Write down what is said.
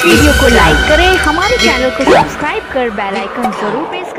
video को लाइक करें, हमारे चैनल को सब्सक्राइब कर बेल आइकन जरूर प्रेस